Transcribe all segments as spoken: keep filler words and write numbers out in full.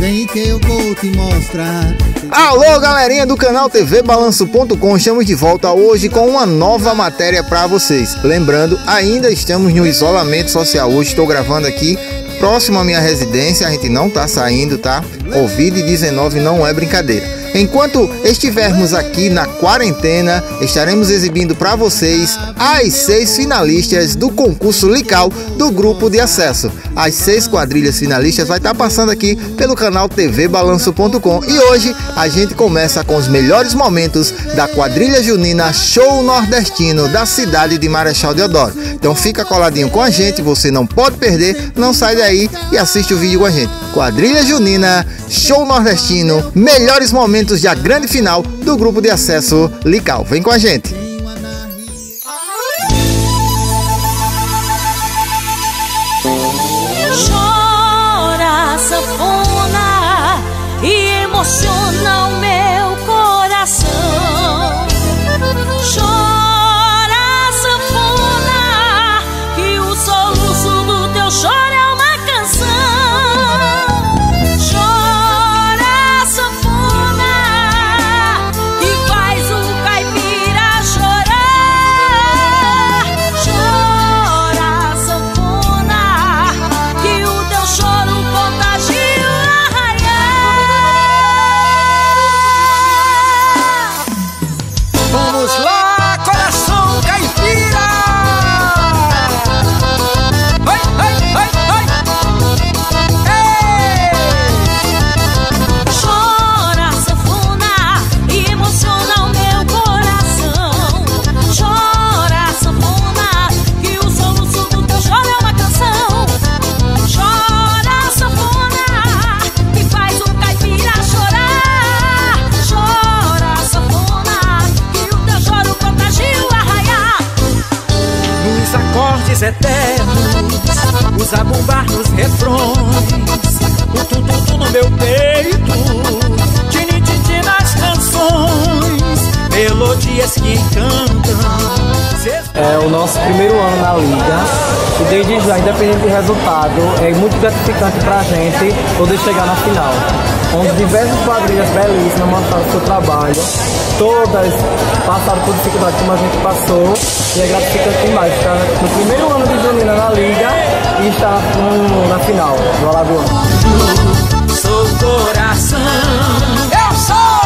Vem que eu vou te mostrar. Alô, galerinha do canal T V Balanço ponto com, estamos de volta hoje com uma nova matéria para vocês. Lembrando, ainda estamos no isolamento social. Hoje estou gravando aqui próximo à minha residência, a gente não tá saindo, tá? covid dezenove não é brincadeira. Enquanto estivermos aqui na quarentena, estaremos exibindo para vocês as seis finalistas do concurso Lical do grupo de acesso. As seis quadrilhas finalistas vai estar passando aqui pelo canal T V Balanço ponto com. E hoje a gente começa com os melhores momentos da quadrilha junina Show Nordestino da cidade de Marechal Deodoro. Então fica coladinho com a gente, você não pode perder, não sai daí e assiste o vídeo com a gente. Quadrilha junina Show Nordestino, melhores momentos da grande final do grupo de acesso Lical. Vem com a gente. Chora, sanfona, e emociona o meu coração. Chora, sanfona, que o soluço do teu choro é uma canção. Chora, sanfona, que faz o caipira chorar. Chora, sanfona, que o teu choro contagia o arraiar. Vamos lá, coração caipira! Vai, vai, vai, vai! Ei! Chora, sanfona, e emociona o meu coração. Chora, sanfona, que o soluço do teu choro é uma canção. Chora, sanfona, que faz o caipira chorar. Chora, sanfona, que o teu choro contagia o arraiar. Nos acordes eternos, os abumbar nos refrões, o tum-tum-tum no meu peito, tini-titi nas canções, melodias que encantam. É o nosso primeiro ano na liga e desde já, independente do resultado, é muito gratificante pra gente poder chegar na final. Onde diversas quadrilhas belíssimas mostraram seu trabalho, todas passaram por dificuldade como a gente passou, e é gratificante demais estar no primeiro ano de junina na liga e estar no, na final do Alagoano. Sou coração, eu sou,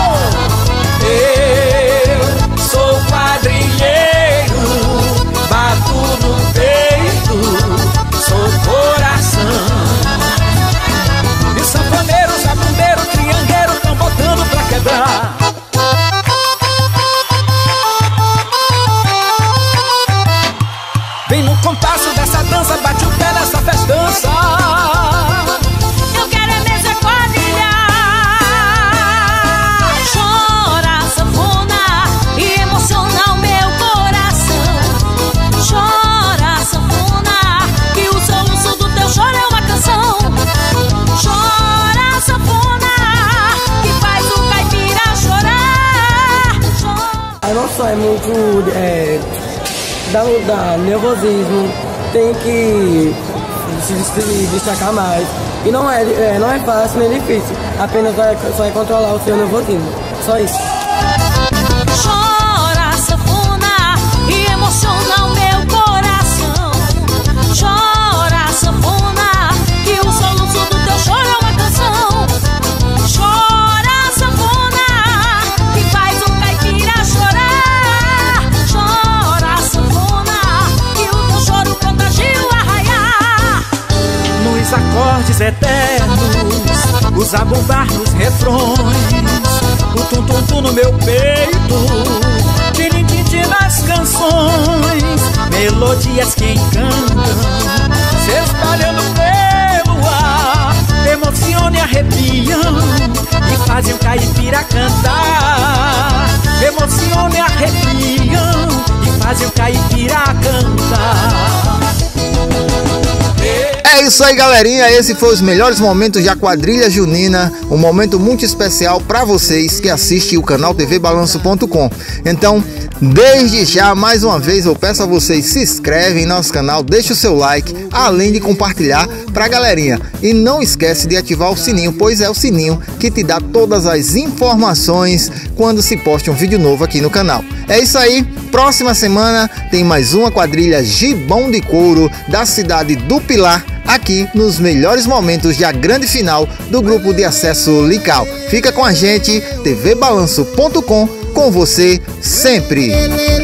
eu sou quadrilheiro, bato no peito, sou coração. E sanfoneiro, zabumbeiro, triangueiro tão botando pra quebrar. Vem no compasso dessa dança, bate o pé nessa festança. Eu quero é mesmo é quadrilhar. Chora, sanfona, e emociona o meu coração. Chora, sanfona, que o soluço do teu choro é uma canção. Chora, sanfona, que faz o caipira chorar. Chora. A nossa é muito é, dá, dá nervosismo, tem que se, se destacar mais. E não é, é, não é fácil nem difícil, apenas é, só é controlar o seu nervosismo, só isso. Chora, sanfona, e emociona o meu coração. Chora, sanfona, que o soluço do teu choro é uma canção. Chora, sanfona, que faz o caipira chorar. Chora, sanfona, que o teu choro contagia o arraiar. Nos acordes eternos, os abumbar nos refrões, o tum-tum-tum no meu peito, tini-titi nas canções, melodias que encantam, se espalhando pelo ar, emocionam e arrepiam, e fazem o caipira cantar. Emocionam e arrepiam, e fazem o caipira cantar. É isso aí, galerinha, esse foi os melhores momentos da quadrilha junina, um momento muito especial para vocês que assistem o canal T V Balanço ponto com. Então, desde já, mais uma vez, eu peço a vocês, se inscrevem em nosso canal, deixa o seu like, além de compartilhar pra galerinha. E não esquece de ativar o sininho, pois é o sininho que te dá todas as informações quando se posta um vídeo novo aqui no canal. É isso aí, próxima semana tem mais uma quadrilha Gibão de Couro da cidade do Pilar, aqui nos melhores momentos da grande final do grupo de acesso Lical. Fica com a gente, T V Balanço ponto com, com você sempre.